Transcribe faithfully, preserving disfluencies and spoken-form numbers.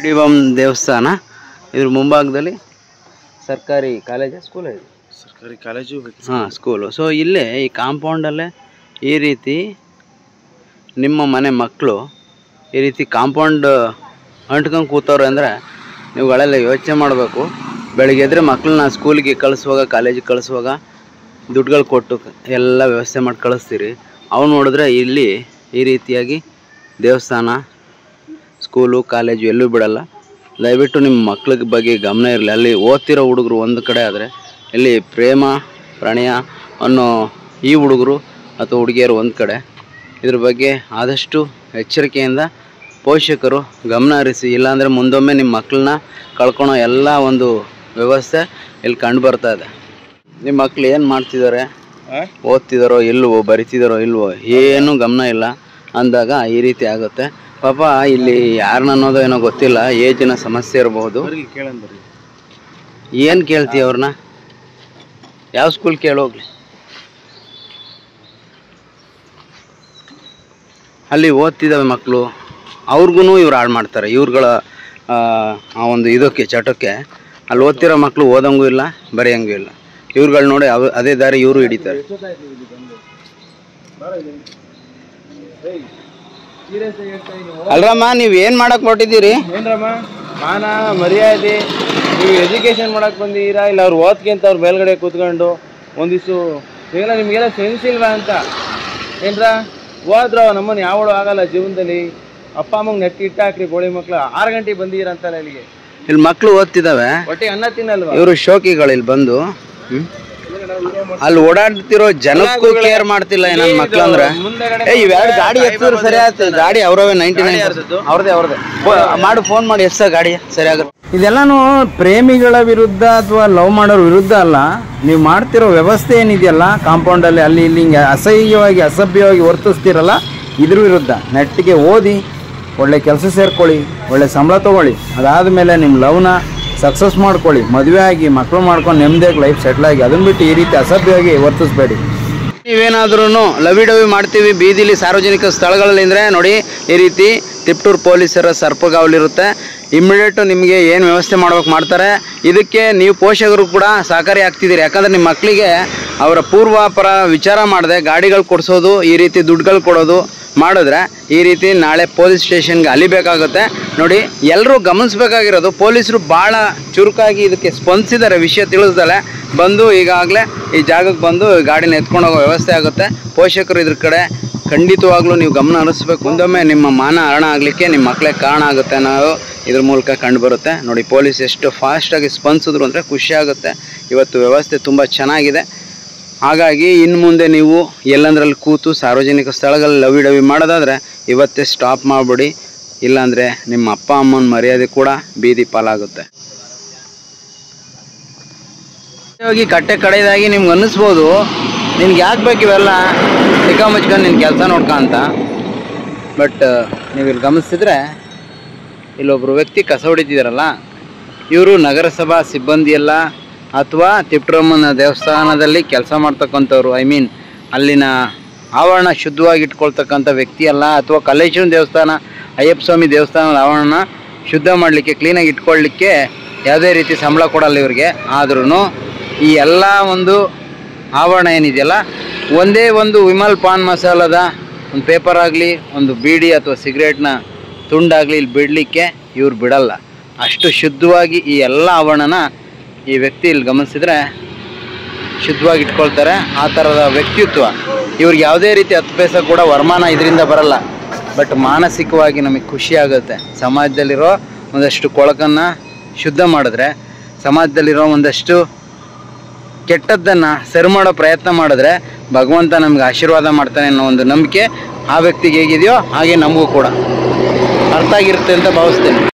ಡಿವಂ ದೇವಸ್ಥಾನ ಇದ್ರ ಮುಂಭಾಗದಲ್ಲಿ ಸರ್ಕಾರಿ ಕಾಲೇಜ್ ಸ್ಕೂಲ್ ಇದೆ. ಸರ್ಕಾರಿ ಕಾಲೇಜು ಹಾಂ ಸ್ಕೂಲು. ಸೊ ಇಲ್ಲೇ ಈ ಕಾಂಪೌಂಡಲ್ಲೇ ಈ ರೀತಿ ನಿಮ್ಮ ಮನೆ ಮಕ್ಕಳು ಈ ರೀತಿ ಕಾಂಪೌಂಡ್ ಅಂಟ್ಕೊಂಡು ಕೂತವ್ರೆ ಅಂದರೆ ನೀವುಗಳೆಲ್ಲ ಯೋಚನೆ ಮಾಡಬೇಕು. ಬೆಳಗ್ಗೆ ಎದ್ರೆ ಮಕ್ಕಳನ್ನ ಸ್ಕೂಲಿಗೆ ಕಳಿಸುವಾಗ ಕಾಲೇಜಿಗೆ ಕಳಿಸುವಾಗ ದುಡ್ಡುಗಳು ಕೊಟ್ಟು ಎಲ್ಲ ವ್ಯವಸ್ಥೆ ಮಾಡಿ ಕಳಿಸ್ತೀರಿ. ಅವು ನೋಡಿದ್ರೆ ಇಲ್ಲಿ ಈ ರೀತಿಯಾಗಿ ದೇವಸ್ಥಾನ ಸ್ಕೂಲು ಕಾಲೇಜು ಎಲ್ಲೂ ಬಿಡಲ್ಲ. ದಯವಿಟ್ಟು ನಿಮ್ಮ ಮಕ್ಳ ಬಗ್ಗೆ ಗಮನ ಇರಲಿ. ಅಲ್ಲಿ ಓದ್ತಿರೋ ಹುಡುಗರು ಒಂದು ಕಡೆ ಆದರೆ ಇಲ್ಲಿ ಪ್ರೇಮ ಪ್ರಣಯ ಅನ್ನೋ ಈ ಹುಡುಗರು ಅಥವಾ ಹುಡುಗಿಯರು ಒಂದು ಕಡೆ. ಇದ್ರ ಬಗ್ಗೆ ಆದಷ್ಟು ಎಚ್ಚರಿಕೆಯಿಂದ ಪೋಷಕರು ಗಮನ ಹರಿಸಿ. ಇಲ್ಲಾಂದರೆ ಮುಂದೊಮ್ಮೆ ನಿಮ್ಮ ಮಕ್ಕಳನ್ನ ಕಳ್ಕೊಳೋ ಎಲ್ಲ ಒಂದು ವ್ಯವಸ್ಥೆ ಇಲ್ಲಿ ಕಂಡು ಬರ್ತಾ ಇದೆ. ನಿಮ್ಮ ಮಕ್ಳು ಏನು ಮಾಡ್ತಿದ್ದಾರೆ, ಓದ್ತಿದ್ದಾರೋ ಇಲ್ವೋ, ಬರಿತಿದ್ದಾರೋ ಇಲ್ವೋ ಏನೂ ಗಮನ ಇಲ್ಲ ಅಂದಾಗ ಈ ರೀತಿ ಆಗುತ್ತೆ. ಪಾಪ ಇಲ್ಲಿ ಯಾರನ್ನ ಅನ್ನೋದು ಏನೋ ಗೊತ್ತಿಲ್ಲ, ಏಜಿನ ಸಮಸ್ಯೆ ಇರಬಹುದು. ಏನು ಕೇಳ್ತೀವಿ ಅವ್ರನ್ನ? ಯಾವ ಸ್ಕೂಲ್ ಕೇಳೋಗ್ಲಿ. ಅಲ್ಲಿ ಓದ್ತಿದ್ದಾವೆ ಮಕ್ಕಳು, ಅವ್ರಿಗೂ ಇವ್ರು ಹಾಳು ಮಾಡ್ತಾರೆ. ಇವ್ರುಗಳ ಆ ಒಂದು ಇದಕ್ಕೆ ಚಟಕ್ಕೆ ಅಲ್ಲಿ ಓದ್ತಿರೋ ಮಕ್ಕಳು ಓದಂಗೂ ಇಲ್ಲ ಬರೆಯಂಗೂ ಇಲ್ಲ. ಇವ್ರುಗಳು ನೋಡಿ ಅವ ಅದೇ ದಾರಿ ಇವರು ಹಿಡಿತಾರೆ. ಅಲ್ರಮ್ಮ, ನೀವು ಏನು ಮಾಡಕ್ಕೆ ಹೊರಟಿದ್ದೀರಿ? ಏನ್ರಮ್ಮ ಮಾನ ಮರ್ಯಾದೆ, ನೀವು ಎಜುಕೇಶನ್ ಮಾಡಕ್ಕೆ ಬಂದಿದ್ದೀರಾ ಇಲ್ಲ ಅವ್ರು ಓದ್ಕೊಂತ ಅವ್ರ ಮೇಲ್ಗಡೆ ಕೂತ್ಕೊಂಡು ಒಂದಿಷ್ಟು ಈಗೆಲ್ಲ ನಿಮಗೆಲ್ಲ ಸೆನ್ಸ್ ಇಲ್ವಾ ಅಂತ ಏನ್ರ? ಹೋದ್ರ ನಮ್ಮನ್ನು ಯಾವಳು ಆಗಲ್ಲ ಜೀವನದಲ್ಲಿ. ಅಪ್ಪ ಅಮ್ಮಂಗೆ ನೆಟ್ಟಿ ಇಟ್ಟ ಹಾಕ್ರಿ ಗೋಳಿ ಮಕ್ಳು ಆರು ಗಂಟೆಗೆ ಬಂದಿದ್ದೀರ ಅಂತಲ್ಲ ಇಲ್ಲಿಗೆ. ಇಲ್ಲಿ ಮಕ್ಕಳು ಓದ್ತಿದ್ದಾವೆ, ಹೊಟ್ಟೆ ಅನ್ನ ತಿನ್ನಲ್ವಾ? ಇವರು ಶೋಕಿಗಳು ಇಲ್ಲಿ ಬಂದು ಅಲ್ಲಿ ಓಡಾಡ್ತಿರೋ ಜನಕ್ಕೂ ಕೇರ್ ಮಾಡ್ತಿಲ್ಲ ನನ್ನ ಮಕ್ಳು ಅಂದ್ರೆ. ಇವೆರಡು ಗಾಡಿ ಎತ್ತಿದ್ರು ಸರಿ ಆಗುತ್ತೆ. ಗಾಡಿ ಅವ್ರವೇ ನೈಂಟಿ ನೈನ್ ಅವ್ರದೇ ಅವ್ರದೇ ಮಾಡು, ಫೋನ್ ಮಾಡಿ ಎಷ್ಟ ಗಾಡಿ ಸರಿ ಆಗುತ್ತೆ. ಇದೆಲ್ಲಾನು ಪ್ರೇಮಿಗಳ ವಿರುದ್ಧ ಅಥವಾ ಲವ್ ಮಾಡೋರ ವಿರುದ್ಧ ಅಲ್ಲ. ನೀವು ಮಾಡ್ತಿರೋ ವ್ಯವಸ್ಥೆ ಏನಿದೆಯಲ್ಲ ಕಾಂಪೌಂಡಲ್ಲಿ ಅಲ್ಲಿ ಇಲ್ಲಿ ಹಿಂಗೆ ಅಸಹ್ಯವಾಗಿ ಅಸಭ್ಯವಾಗಿ ವರ್ತಿಸ್ತಿರಲ್ಲ, ಇದ್ರ ವಿರುದ್ಧ ನೆಟ್ಟಿಗೆ ಓದಿ ಒಳ್ಳೆ ಕೆಲಸ ಸೇರ್ಕೊಳ್ಳಿ, ಒಳ್ಳೆ ಸಂಬಳ ತೊಗೊಳ್ಳಿ. ಅದಾದಮೇಲೆ ನಿಮ್ಮ ಲವ್ನ ಸಕ್ಸಸ್ ಮಾಡ್ಕೊಳ್ಳಿ, ಮದುವೆ ಆಗಿ ಮಕ್ಕಳು ಮಾಡ್ಕೊಂಡು ನೆಮ್ಮದಿಯಾಗಿ ಲೈಫ್ ಸೆಟ್ಲ್ ಆಗಿ. ಅದನ್ನ ಬಿಟ್ಟು ಈ ರೀತಿ ಅಸಭ್ಯವಾಗಿ ವರ್ತಿಸ್ಬೇಡಿ. ನೀವೇನಾದ್ರೂ ಲವಿ ಡವಿ ಮಾಡ್ತೀವಿ ಬೀದಿಲಿ ಸಾರ್ವಜನಿಕ ಸ್ಥಳಗಳಲ್ಲಿ ಅಂದರೆ ನೋಡಿ ಈ ರೀತಿ ತಿಪ್ಟೂರು ಪೊಲೀಸರ ಸರ್ಪಗಾವಲಿರುತ್ತೆ. ಇಮ್ಮಿಡಿಯೇಟು ನಿಮಗೆ ಏನು ವ್ಯವಸ್ಥೆ ಮಾಡ್ಬೇಕು ಮಾಡ್ತಾರೆ. ಇದಕ್ಕೆ ನೀವು ಪೋಷಕರು ಕೂಡ ಸಹಕಾರಿ ಆಗ್ತಿದ್ದೀರಿ. ಯಾಕಂದರೆ ನಿಮ್ಮ ಮಕ್ಕಳಿಗೆ ಅವರ ಪೂರ್ವಾಪರ ವಿಚಾರ ಮಾಡದೆ ಗಾಡಿಗಳು ಕೊಡಿಸೋದು, ಈ ರೀತಿ ದುಡ್ಡುಗಳು ಕೊಡೋದು ಮಾಡಿದ್ರೆ ಈ ರೀತಿ ನಾಳೆ ಪೊಲೀಸ್ ಸ್ಟೇಷನ್ಗೆ ಅಲಿಬೇಕಾಗುತ್ತೆ. ನೋಡಿ ಎಲ್ಲರೂ ಗಮನಿಸಬೇಕಾಗಿರೋದು, ಪೊಲೀಸರು ಭಾಳ ಚುರುಕಾಗಿ ಇದಕ್ಕೆ ಸ್ಪಂದಿಸಿದ್ದಾರೆ. ವಿಷಯ ತಿಳಿಸ್ದಲೆ ಬಂದು ಈಗಾಗಲೇ ಈ ಜಾಗಕ್ಕೆ ಬಂದು ಗಾಡಿನ ಎತ್ಕೊಂಡು ಹೋಗೋ ವ್ಯವಸ್ಥೆ ಆಗುತ್ತೆ. ಪೋಷಕರು ಇದ್ರ ಕಡೆ ಖಂಡಿತವಾಗ್ಲೂ ನೀವು ಗಮನ ಹರಿಸ್ಬೇಕು. ಮುಂದೊಮ್ಮೆ ನಿಮ್ಮ ಮಾನ ಹರಣ ಆಗಲಿಕ್ಕೆ ನಿಮ್ಮ ಮಕ್ಕಳೇ ಕಾರಣ ಆಗುತ್ತೆ ಅನ್ನೋದು ಇದ್ರ ಮೂಲಕ ಕಂಡು ಬರುತ್ತೆ. ನೋಡಿ ಪೊಲೀಸ್ ಎಷ್ಟು ಫಾಸ್ಟಾಗಿ ಸ್ಪಂದಿಸಿದ್ರು ಅಂದರೆ ಖುಷಿ ಆಗುತ್ತೆ. ಇವತ್ತು ವ್ಯವಸ್ಥೆ ತುಂಬ ಚೆನ್ನಾಗಿದೆ. ಹಾಗಾಗಿ ಇನ್ನು ಮುಂದೆ ನೀವು ಎಲ್ಲಂದ್ರಲ್ಲಿ ಕೂತು ಸಾರ್ವಜನಿಕ ಸ್ಥಳಗಳಲ್ಲಿ ಲವಿ ಡವಿ ಮಾಡೋದಾದರೆ ಇವತ್ತೇ ಸ್ಟಾಪ್ ಮಾಡಿಬಿಡಿ. ಇಲ್ಲಾಂದರೆ ನಿಮ್ಮ ಅಪ್ಪ ಅಮ್ಮನ ಮರ್ಯಾದೆ ಕೂಡ ಬೀದಿ ಪಾಲಾಗುತ್ತೆ. ಹೋಗಿ ಕಟ್ಟೆ ಕಡೆಯದಾಗಿ ನಿಮ್ಗೆ ಅನ್ನಿಸ್ಬೋದು, ನಿನ್ಗೆ ಯಾಕೆ ಬೇಕು ಇವೆಲ್ಲ ಚಿಕ್ಕ ಮುಚ್ಕೊಂಡು ನಿನ್ನ ಕೆಲಸ ನೋಡ್ಕ ಅಂತ. ಬಟ್ ನೀವು ಇಲ್ಲಿ ಗಮನಿಸಿದ್ರೆ ಇಲ್ಲೊಬ್ಬರು ವ್ಯಕ್ತಿ ಕಸ ಹೊಡಿತಿದ್ದಾರಲ್ಲ, ಇವರು ನಗರಸಭಾ ಸಿಬ್ಬಂದಿ ಎಲ್ಲ ಅಥವಾ ತಿಪ್ಟೂರಮ್ಮನ ದೇವಸ್ಥಾನದಲ್ಲಿ ಕೆಲಸ ಮಾಡ್ತಕ್ಕಂಥವ್ರು. ಐ ಮೀನ್ ಅಲ್ಲಿನ ಆವರಣ ಶುದ್ಧವಾಗಿ ಇಟ್ಕೊಳ್ತಕ್ಕಂಥ ವ್ಯಕ್ತಿ ಅಲ್ಲ. ಅಥವಾ ಕಲ್ಲೇಶ್ವರನ ದೇವಸ್ಥಾನ, ಅಯ್ಯಪ್ಪ ಸ್ವಾಮಿ ದೇವಸ್ಥಾನದ ಆವರಣ ಶುದ್ಧ ಮಾಡಲಿಕ್ಕೆ ಕ್ಲೀನಾಗಿ ಇಟ್ಕೊಳ್ಳಿಕ್ಕೆ ಯಾವುದೇ ರೀತಿ ಸಂಬಳ ಕೊಡಲ್ಲ ಇವ್ರಿಗೆ. ಆದ್ರೂ ಈ ಎಲ್ಲ ಒಂದು ಆವರಣ ಏನಿದೆಯಲ್ಲ, ಒಂದೇ ಒಂದು ವಿಮಲ್ ಪಾನ್ ಮಸಾಲದ ಒಂದು ಪೇಪರ್ ಆಗಲಿ, ಒಂದು ಬೀಡಿ ಅಥವಾ ಸಿಗರೇಟ್ನ ತುಂಡಾಗಲಿ ಇಲ್ಲಿ ಬಿಡಲಿಕ್ಕೆ ಇವ್ರು ಬಿಡಲ್ಲ. ಅಷ್ಟು ಶುದ್ಧವಾಗಿ ಈ ಎಲ್ಲ ಆವರಣನ ಈ ವ್ಯಕ್ತಿ ಇಲ್ಲಿ ಗಮನಿಸಿದ್ರೆ ಶುದ್ಧವಾಗಿ ಇಟ್ಕೊಳ್ತಾರೆ. ಆ ಥರದ ವ್ಯಕ್ತಿತ್ವ ಇವ್ರಿಗೆ ಯಾವುದೇ ರೀತಿ ಹತ್ತು ಪೈಸೆ ಕೂಡ ವರಮಾನ ಇದರಿಂದ ಬರಲ್ಲ. ಬಟ್ ಮಾನಸಿಕವಾಗಿ ನಮಗೆ ಖುಷಿ ಆಗುತ್ತೆ. ಸಮಾಜದಲ್ಲಿರೋ ಒಂದಷ್ಟು ಕೊಳಕನ್ನು ಶುದ್ಧ ಮಾಡಿದ್ರೆ, ಸಮಾಜದಲ್ಲಿರೋ ಒಂದಷ್ಟು ಕೆಟ್ಟದ್ದನ್ನು ಸರಿ ಮಾಡೋ ಪ್ರಯತ್ನ ಮಾಡಿದ್ರೆ ಭಗವಂತ ನಮ್ಗೆ ಆಶೀರ್ವಾದ ಮಾಡ್ತಾನೆ ಅನ್ನೋ ಒಂದು ನಂಬಿಕೆ ಆ ವ್ಯಕ್ತಿಗೆ ಹೇಗಿದೆಯೋ ಹಾಗೆ ನಮಗೂ ಕೂಡ ಅರ್ಥ ಆಗಿರುತ್ತೆ ಅಂತ ಭಾವಿಸ್ತೇನೆ.